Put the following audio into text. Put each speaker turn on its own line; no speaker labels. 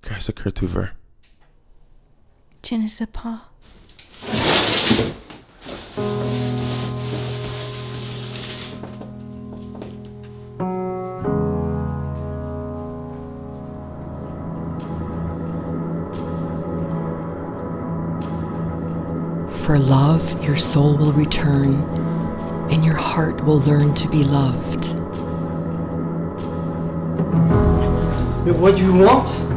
Qu'est-ce que tu veux?
Je ne sais pas.
For love, your soul will return, and your heart will learn to be loved.
But what do you want?